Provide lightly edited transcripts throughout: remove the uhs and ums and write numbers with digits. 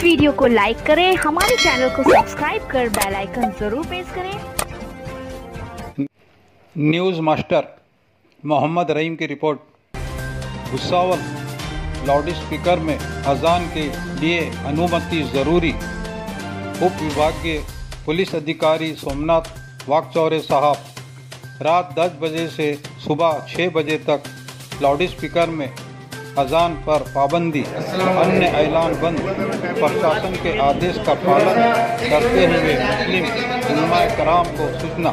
इस वीडियो को लाइक करें, हमारे चैनल को सब्सक्राइब कर बेल आइकन जरूर प्रेस करें। न्यूज़ मास्टर मोहम्मद रहीम की रिपोर्ट। भुसावल लाउड स्पीकर में अजान के लिए अनुमति ज़रूरी। उप विभागीय पुलिस अधिकारी सोमनाथ वाकचौरे साहब रात 10 बजे से सुबह 6 बजे तक लाउड स्पीकर में अजान पर पाबंदी, अन्य ऐलान बंद। प्रशासन के आदेश का पालन करते हुए मुस्लिम उलमाए कराम को सूचना।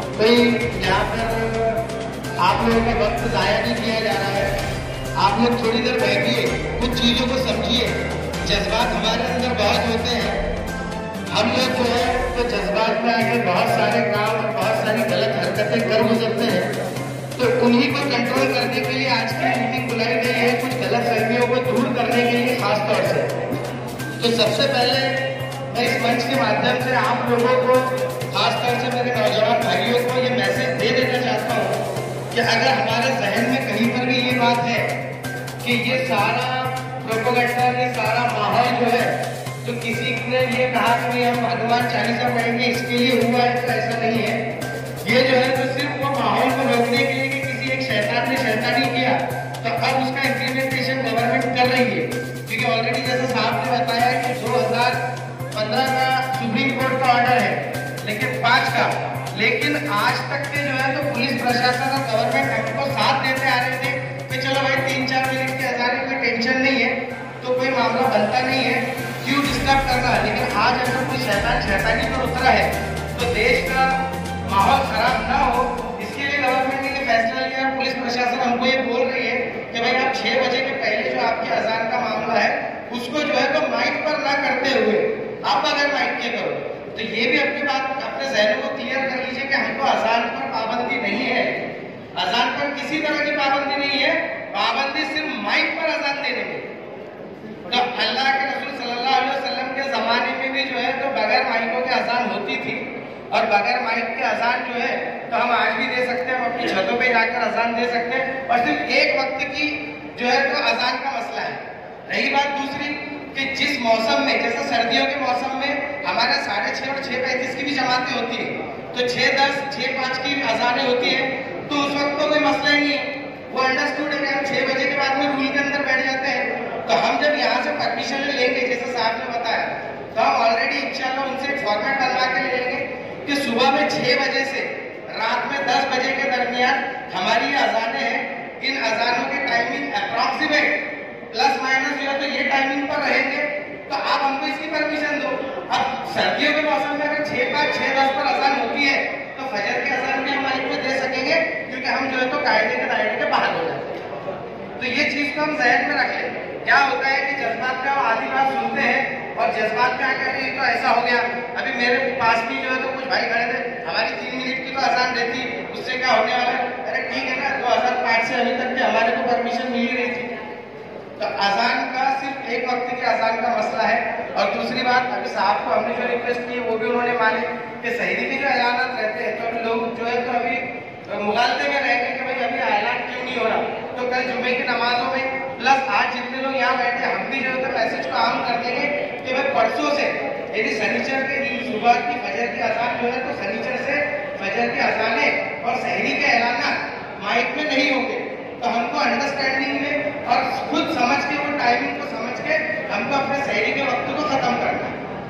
आप लोगों का वक्त ज़ाया नहीं किया जा रहा है। आप लोग थोड़ी देर बैठिए, कुछ चीज़ों को समझिए। जज्बात हमारे अंदर बहुत होते हैं। हम लोग जो है तो जज्बात में आके बहुत सारे काम और बहुत सारी गलत हरकतें कर गुजरते हैं। तो उन्हीं को कंट्रोल करने के लिए आज की मीटिंग बुलाई गई है, कुछ गलत फहमियों को दूर करने के लिए खास तौर से। तो सबसे पहले मैं इस मंच के माध्यम से आप लोगों को, खास तौर से मेरे नौजवान भाइयों को ये मैसेज दे देना चाहता हूँ कि अगर हमारे जहन में कहीं पर भी ये बात है कि ये सारा प्रोपेगेंडा, ये सारा माहौल जो है, तो किसी ने ये कहा कि हम हनुमान चालीसा पढ़ेंगे इसके लिए हुआ है, तो ऐसा नहीं है। ये जो है तो सिर्फ वो माहौल को रोकने के लिए कि किसी एक शैतान ने शैतानी किया, तो अब उसका इम्प्लीमेंटेशन गवर्नमेंट कर रही है। क्योंकि ऑलरेडी जैसे साहब ने बताया कि 2015 का सुप्रीम कोर्ट का ऑर्डर है, लेकिन 5 का, लेकिन आज तक के जो है तो पुलिस प्रशासन और गवर्नमेंट हमको साथ देते आ रहे थे कि चलो भाई 3-4 मिनट के अजाने में टेंशन नहीं है, तो कोई मामला बनता नहीं है, क्यों डिस्टर्ब करना। लेकिन आज अगर कोई शैतानी पर उतरा है तो देश का माहौल खराब ना हो, इसके लिए गवर्नमेंट ने फैसला लिया। पुलिस प्रशासन हमको ये बोल रही है कि भाई आप 6 बजे के पहले जो आपके अजान का मामला है उसको जो है तो माइक पर ना करते हुए आप अगर माइक के करो, तो ये भी अपनी बात अपने जहन को क्लियर कर लीजिए कि हमको अजान पर पाबंदी नहीं है। अजान पर किसी तरह की पाबंदी नहीं है, पाबंदी सिर्फ माइक पर अजान देने की। तो अल्लाह के रसूल सल्लल्लाहु अलैहि वसल्लम के जमाने में भी जो है तो बगैर माइकों के अजान होती थी, और बगैर माइक के अजान जो है तो हम आज भी दे सकते हैं, हम अपनी छतों पे जाकर अजान दे सकते हैं। और सिर्फ एक वक्त की जो है तो अजान का मसला है। रही बात दूसरी कि जिस मौसम में, जैसे सर्दियों के मौसम में हमारे 6:30 और 6:35 की भी जमातें होती है, तो 6:10, 6:05 की अजानें होती है, तो उस वक्त तो कोई मसला ही नहीं है। वो अंडरस्टूड है कि हम 6 बजे के बाद में रूल के अंदर बैठ जाते हैं। तो हम जब यहाँ से परमिशन लेंगे, जैसे साहब ने बताया, तो हम ऑलरेडी इंशाल्लाह उनसे एक फॉर्मेट बनवा के ले लेंगे कि सुबह में 6 बजे से रात में 10 बजे के दरमियान हमारी अजानें हैं। इन अजानों की टाइमिंग अप्रॉक्सीमेट प्लस माइनस जो है तो ये टाइमिंग पर रहेंगे, तो आप हमको इसकी परमिशन दो। अब सर्दियों के मौसम में अगर 6:05, 6:10 पर अजान होती है तो फजर के अजान भी हम माइक में दे सकेंगे, क्योंकि हम जो है तो कायदे के दायरे के बाहर हो जाते हैं। तो ये चीज को हम जहन में रख लें। क्या होता है कि जज्बात का आधी बात सुनते हैं और जज्बात क्या कहते हैं तो ऐसा हो गया। अभी मेरे पास भी जो है तो कुछ भाई खड़े थे, हमारी 3 मिनट की तो अजान रहती, उससे क्या होने वाला है। अरे ठीक है ना, 2005 से अभी तक के हमारे को परमिशन मिल ही रही थी। तो अजान का सिर्फ एक वक्त के अजान का मसला है। और दूसरी बात, अभी साहब को हमने जो रिक्वेस्ट की वो भी उन्होंने मानी कि सहरी के जो ऐलानात रहते हैं, तो अभी लोग जो है तो अभी मुगालते में रहेंगे कि भाई अभी ऐलान क्यों नहीं हो रहा। तो कल जुमे की नमाजों में प्लस आज जितने लोग यहाँ बैठे, हम भी जो है तो मैसेज को आम कर देंगे कि भाई परसों से, यानी शनिचर के दिन सुबह की फजर की अजान जो है तो शनिचर से फजर की अजाने और सहरी के ऐलानात माइक में नहीं होंगे। तो हमको अंडरस्टैंडिंग में और खुद समझ के, वो टाइमिंग को समझ के हमको अपने सहरी के वक्त को खत्म करना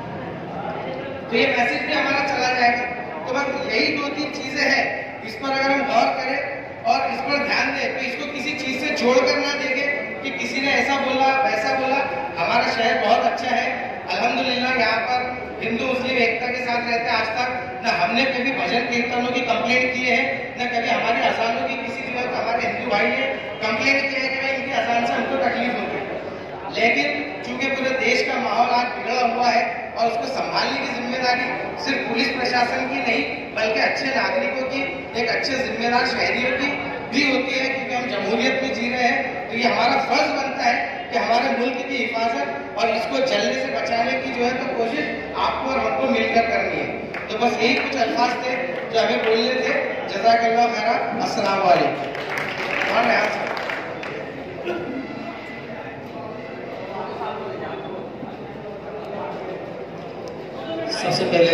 है। तो ये मैसेज भी हमारा चला जाएगा। तो बस यही 2-3 चीजें हैं, इस पर अगर हम गौर करें और इस पर ध्यान दें, तो इसको किसी चीज से छोड़कर ना देखें कि किसी ने ऐसा बोला वैसा बोला। हमारा शहर बहुत अच्छा है अल्हम्दुलिल्लाह, यहाँ पर हिंदू मुस्लिम एकता के साथ रहते हैं। आज तक न हमने कभी भजन कीर्तनों की कंप्लेंट की है, न कभी हमारी अजानों की किसी भी वक्त हमारे हिंदू भाई ने कंप्लेंट की है कि भाई इनकी अजान से हमको तकलीफ होती है। लेकिन चूंकि पूरे देश का माहौल आज बिगड़ा हुआ है और उसको संभालने की जिम्मेदारी सिर्फ पुलिस प्रशासन की नहीं, बल्कि अच्छे नागरिकों की, एक अच्छे जिम्मेदार शहरियों की भी होती है, क्योंकि हम जमहूरियत में जी रहे हैं। तो ये हमारा फर्ज बनता है कि हमारे मुल्क की हिफाजत और इसको जलने से बचाने की जो है तो कोशिश आपको और हमको मिलकर करनी है। तो बस यही कुछ अल्फाज थे जो हमें बोलने थे। जज़ाकल्लाह खैर। अस्सलाम वालेकुम। सबसे पहले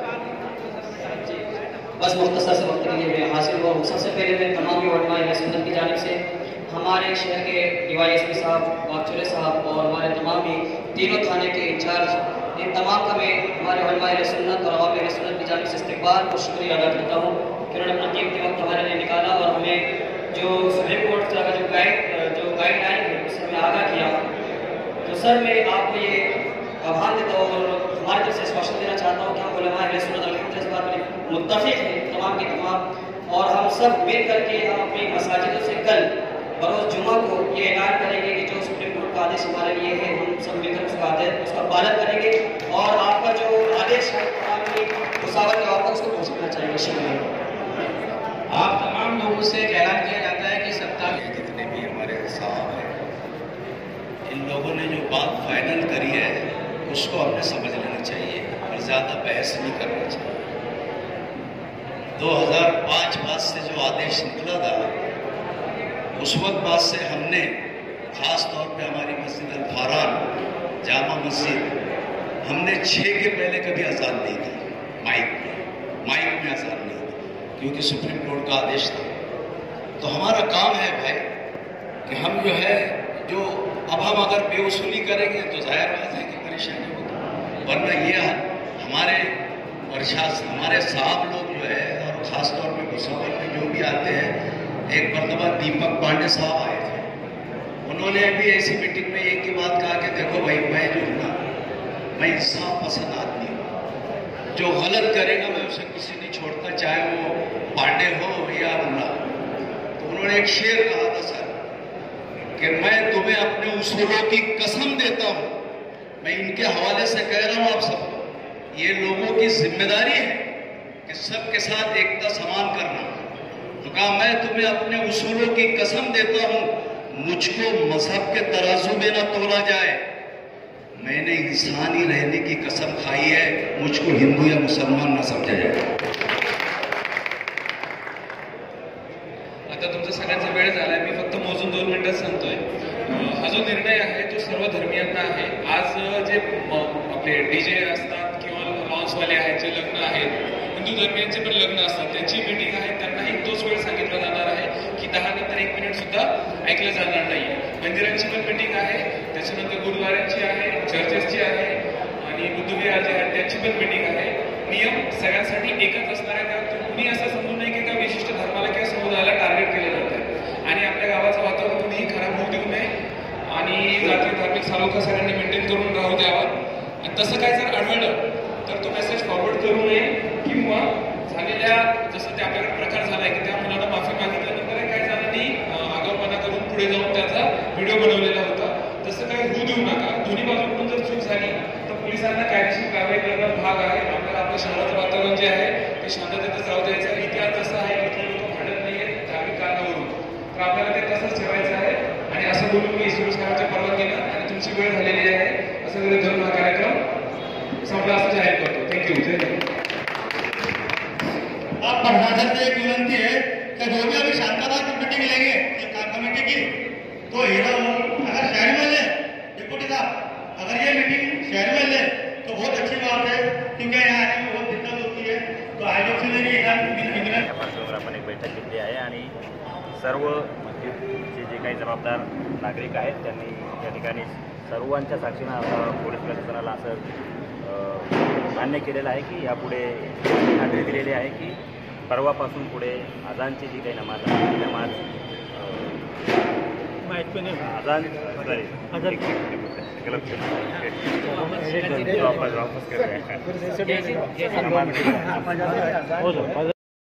बस मुख्तसर से वक्त के लिए मैं हासिल हुआ हूँ। सबसे पहले मैं तमाम उलमाए सुन्नत की जानिब से हमारे शहर के DYSP साहब, बागचोले साहब और हमारे तमाम ही तीनों थाने के इंचार्ज, इन तमाम का मैं हमारे उलमाए सुन्नत और अवाम सुन्नत की जानिब से इस्तकबाल और शुक्रिया अदा करता हूँ कि उन्होंने अपना कीमती वक्त हमारे लिए निकाला और हमें जो सुप्रीम कोर्ट का जो गाइडलाइन है उससे हमें आगाह किया। तो सर मैं आपको ये आह्वान देता हूँ और हमारी तरफ से स्पष्ट देना चाहता हूँ कि हम उलमाए सुन्नत अल्हम्दुलिल्लाह इस बात में मुत्तफिक हैं तमाम के तमाम, और हम सब मिल करके हम अपनी मसाजिदों से कल बरोज़ जुमा को ये ऐलान करेंगे कि जो सुप्रीम कोर्ट का आदेश हमारे लिए है हम सब मिलकर उसका पालन करेंगे और आपका जो आदेश है भुसावल के वापस उसको पहुँचाना चाहिए। शुक्रिया। आप तमाम लोगों से एक ऐलान किया जाता है कि सप्ताह ये जितने भी हमारे साहब हैं, इन लोगों ने जो बात फाइनल करी है उसको हमने समझ लेना चाहिए और ज़्यादा बहस नहीं करना चाहिए। 2005 बाद से जो आदेश निकला था उस वक्त बाद से हमने ख़ास तौर पे हमारी मस्जिद अल-फारान जामा मस्जिद हमने 6 के पहले कभी अज़ान नहीं दी, माइक में अज़ान नहीं दी, क्योंकि सुप्रीम कोर्ट का आदेश था। तो हमारा काम है भाई कि हम जो है जो अब हम अगर बेवसूली करेंगे तो जाहिर बात है कि परेशानी होगी, वरना ये हमारे हमारे साहब लोग जो है और ख़ास तौर पे भुसावल में जो भी आते हैं, एक मरतबा दीपक पांडे साहब आए थे, उन्होंने भी ऐसी मीटिंग में एक ही बात कहा कि देखो भाई मैं जो हूँ ना, मैं इंसाफ पसंद आदमी हूँ, जो गलत करेगा मैं उसे किसी नहीं छोड़ता, चाहे वो पांडे हो या मुल्ला। तो उन्होंने एक शेर कहा था सर कि मैं तुम्हें अपने उसूलों की कसम देता हूँ, मैं इनके हवाले से कह रहा हूँ आप सबको, ये लोगों की जिम्मेदारी है कि सबके साथ एकता समान करना। तो कहा मैं तुम्हें अपने उसूलों की कसम देता हूँ, मुझको मजहब के तराजू में न तोला जाए, मैंने इंसानी रहने की कसम खाई है, मुझको हिंदू या मुसलमान न समझा जाए। आता तुमचा सगळ्यांचा वेळ झालाय, मी फक्त मोजून 2 मिनिटात सांगतोय। हा जो निर्णय आहे तो सर्व धर्मियांना आहे। आज जे आपले DJ असतात किंवा लॉन्सवाले आहेत, जे लग्न आहेत, हिंदू धर्मियांचे पण लग्न असतात, त्यांची मीटिंग आहे, त्यांनाही तोच वेळ सांगितला जाणार आहे की 10 नंतर 1 मिनिट सुद्धा ऐकलं जाणार नाही। मंदिरांची पण मीटिंग आहे, त्याच्यानंतर गुरुद्वारांची आहे, चर्चेसची आहे आणि बुद्धविहार जे आहेत त्यांची पण मीटिंग आहे। नियम सगळ्यांसाठी एकच असणार आहे, त्यात कुणी असं समजू नये की एका विशिष्ट धर्माला किंवा समुदायाला टार्गेट केलं जातं आणि आपल्या गावाचं वातावरण कुणीही खराब होऊ देऊ नये आणि जाती धार्मिक सलोखा सगळ्यांनी मेंटेन करून राहू द्यावा। आणि तसं काय जर आढळलं तर तो मेसेज फॉरवर्ड करू नये किंवा झालेल्या जसं ते आपल्याकडे प्रकार झालाय की त्या मुलांना माफी मागितल्यानंतर काही जणांनी आगाऊपणा करून पुढे जाऊन त्याचा व्हिडिओ बनवलेला होता, तसं काही होऊ देऊ नका। दोन्ही बाजूकडून जर चूक झाली तर पोलिसांना कायदेशीर कारवाई करणं भाग आहे। आपल्याला आपल्या शहराचं वातावरण जे आहे ते शांततेतच राहू द्यायचं आहे। इतिहास तसा आहे, इथले लोक भांडत नाही आहेत धार्मिक कारणावरून, तर आपल्याला ते तसंच ठेवायचं आहे। आणि असं बोलून मी सुरेश साहेबांच्या परवानगीनं आणि तुमची वेळ झालेली आहे असं वगैरे धरून हा कार्यक्रम संपला असं जाहीर करतो। थँक्यू। जय हिंद। अब प्रशासन से एक विनंती है कि जो भी अभी शांतता की मीटिंग लेंगे कमेटी की, तो हीरा अगर शहर में ले, डिप्टी साहब अगर ये मीटिंग शहर में ले तो बहुत अच्छी बात है, क्योंकि यहाँ आने में बहुत दिक्कत होती है। तो आयोग से मेरी आपण एक बैठक घेतली आहे आणि सर्व मस्जिदचे जे काही जबाबदार नागरिक आहेत त्यांनी या ठिकाणी सर्वांच्या साक्षीनं पोलीस प्रशासनाला असं मान्य केलेलं आहे की यापुढे खात्री दिलेली आहे की परवापासून पुढे अजानची जी काही नमाज आहे ती नमाज वापस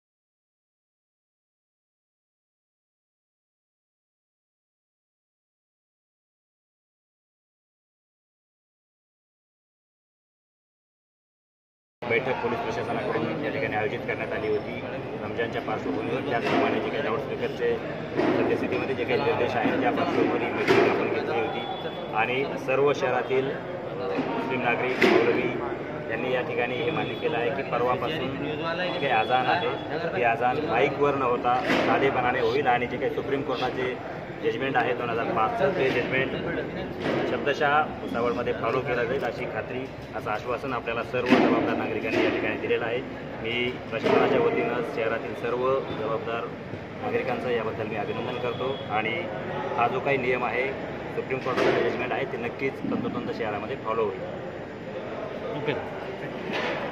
बैठक पोलीस प्रशासनाकडून या ठिकाणी आयोजित करण्यात आली होती रमजानच्या पार्श्वभूमीवर। त्याचप्रमाणे जे काही लाऊडस्पीकरचे सद्यस्थितीमध्ये जे काही निर्देश आहेत त्या पार्श्वभूमीवर ही मीटिंग आपण घेतली होती आणि सर्व शहरातील मुस्लिम नागरिक मौलवी यांनी या ठिकाणी हे मान्य केलं आहे की परवापासून जे काही अजान आहे ते अजान माईकवर न होता साधेपणाने होईल आणि जे काही सुप्रीम कोर्टाचे जजमेंट आहे 2005चं ते जजमेंट शब्दशः भुसावळमध्ये फॉलो केलं जाईल अशी खात्री असं आश्वासन आपल्याला सर्व जबाबदार नागरिकांनी या ठिकाणी दिलेलं आहे. मी प्रशासनाच्या वतीनं शहरातील सर्व जबाबदार नागरिकांचं याबद्दल मी अभिनंदन करतो आणि हा जो काही नियम आहे सुप्रीम कोर्टाचा जजमेंट आहे ते नक्कीच तंतोतंत शहरामध्ये फॉलो होईल. ओके.